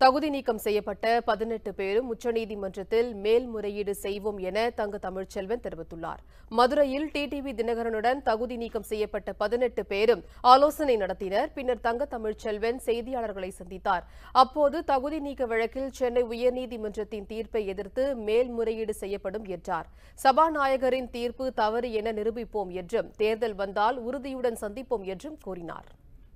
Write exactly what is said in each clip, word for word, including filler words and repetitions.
தகுதி நீக்கம் செய்யப்பட்ட பதினெட்டு பேரும் உச்சநீதிமன்றத்தில் மேல்முறையீடு செய்வோம் என தங்க தமிழ்ச்செல்வன் தெரிவித்துள்ளார். மதுரையில் டிடிவி தினகரனுடன் தகுதி நீக்கம் செய்யப்பட்ட பதினெட்டு பேரும் ஆலோசனை நடத்தினர். பின்னர் தங்க தமிழ்ச்செல்வன் செய்தியாளர்களை சந்தித்தார். அப்போது தகுதி நீக்க வழக்கில் சென்னை உயர்நீதிமன்றத்தின் தீர்ப்பை எதிர்த்து மேல்முறையீடு செய்யப்படும் என்றார். சபாநாயகரின் தீர்ப்பு தவறு என நிரூபிப்போம் என்றும் தேர்தல் வந்தால் உறுதியுடன் சந்திப்போம் என்றும் கூறினார்.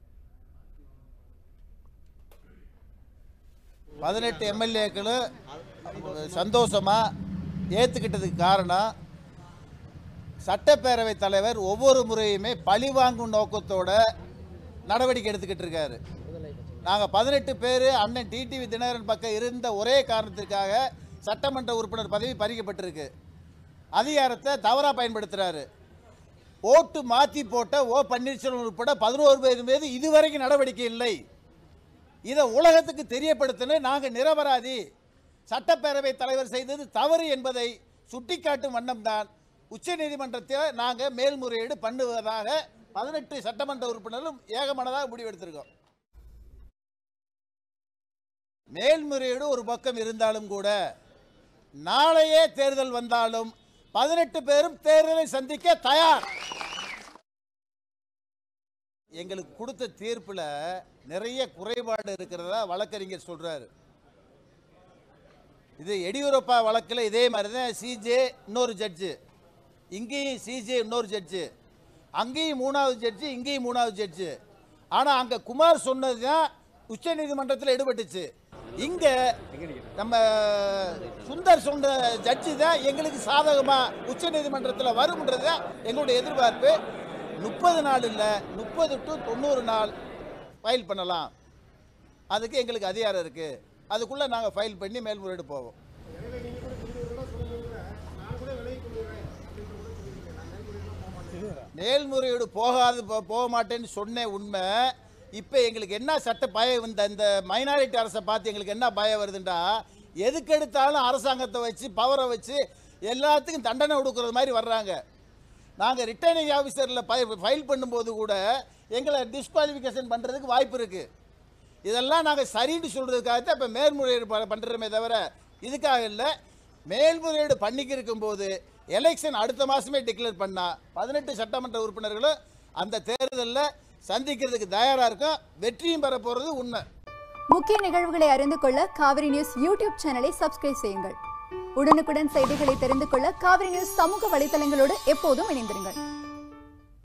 பதினெட்டு எம்எல்ஏக்களும் சந்தோஷமா ஏற்றுக்கிட்டதுக்கு காரணம் சட்டப்பேரவை தலைவர் ஒவ்வொரு முறையுமே பழி வாங்கும் நோக்கத்தோட நடவடிக்கை எடுத்துக்கிட்டு இருக்காரு. நாங்கள் பதினெட்டு பேர் அண்ணன் டிடிவி தினகரன் பக்கம் இருந்த ஒரே காரணத்திற்காக சட்டமன்ற உறுப்பினர் பதவி பறிக்கப்பட்டிருக்கு. அதிகாரத்தை தவறாக பயன்படுத்துகிறாரு. ஓட்டு மாற்றி போட்ட ஓ பன்னீர்செல்வம் உட்பட பதினோரு பேர் மீது இதுவரைக்கும் நடவடிக்கை இல்லை. இதை உலகத்துக்கு தெரியப்படுத்தின நாங்கள் நிரபராதி, சட்டப்பேரவை தலைவர் செய்தது தவறு என்பதை சுட்டிக்காட்டும் வண்ணம்தான் உச்சநீதிமன்றத்தில் நாங்கள் மேல்முறையீடு பண்ணுவதாக பதினெட்டு சட்டமன்ற உறுப்பினரும் ஏகமனதாக முடிவெடுத்திருக்கோம். மேல்முறையீடு ஒரு பக்கம் இருந்தாலும் கூட நாளையே தேர்தல் வந்தாலும் பதினெட்டு பேரும் தேர்தலை சந்திக்க தயார். எங்களுக்கு கொடுத்த தீர்ப்பில் நிறைய குறைபாடு இருக்கிறதா வழக்கறிஞர் சொல்றாரு. இது எடியூரப்பா வழக்கில் இதே மாதிரி தான் சிஜே இன்னொரு ஜட்ஜு, இங்கேயும் சிஜே இன்னொரு ஜட்ஜு, அங்கேயும் மூணாவது ஜட்ஜு, இங்கேயும் மூணாவது ஜட்ஜு. ஆனால் அங்கே குமார் சொன்னது தான் உச்ச நீதிமன்றத்தில் எடுபட்டுச்சு. இங்கே நம்ம சுந்தர் சொன்ன ஜட்ஜு தான் எங்களுக்கு சாதகமாக உச்ச நீதிமன்றத்தில் வரும்ன்றது தான் எங்களுடைய எதிர்பார்ப்பு. முப்பது நாள் இல்லை, முப்பது டு தொண்ணூறு நாள் ஃபைல் பண்ணலாம். அதுக்கு எங்களுக்கு அதிகாரம் இருக்குது. அதுக்குள்ளே நாங்கள் ஃபைல் பண்ணி மேல்முறையீடு போவோம். மேல்முறையீடு போகாது போக மாட்டேன்னு சொன்ன உண்மை. இப்போ எங்களுக்கு என்ன சட்ட பயம் வந்த இந்த மைனாரிட்டி அரசை பார்த்து எங்களுக்கு என்ன பயம் வருதுன்றா, எதுக்கு எடுத்தாலும் அரசாங்கத்தை வச்சு பவரை வச்சு எல்லாத்துக்கும் தண்டனை கொடுக்குறது மாதிரி வர்றாங்க. நாங்கள் ரிட்டர்னிங் ஆஃபீஸரில் ஃபைல் பண்ணும்போது கூட எங்களை டிஸ்குவாலிஃபிகேஷன் பண்ணுறதுக்கு வாய்ப்பு இருக்குது. இதெல்லாம் நாங்கள் சரின்னு சொல்கிறதுக்காக இப்போ மேல்முறையீடு பண்ணுறோமே தவிர இதுக்காக இல்லை. மேல்முறையீடு பண்ணிக்கு இருக்கும்போது எலெக்ஷன் அடுத்த மாதமே டிக்ளேர் பண்ணால் பதினெட்டு சட்டமன்ற உறுப்பினர்களும் அந்த தேர்தலில் சந்திக்கிறதுக்கு தயாராக இருக்கும். வெற்றியும் பெற போகிறது உண்மை. முக்கிய நிகழ்வுகளை அறிந்து கொள்ள காவிரி நியூஸ் யூடியூப் சேனலை சப்ஸ்கிரைப் செய்யுங்கள். உடனுக்குடன் செய்திகளை தெரிந்து கொள்ள காவிரி நியூஸ் சமூக வலைதளங்களோடு எப்போதும் இணைந்திருங்கள்.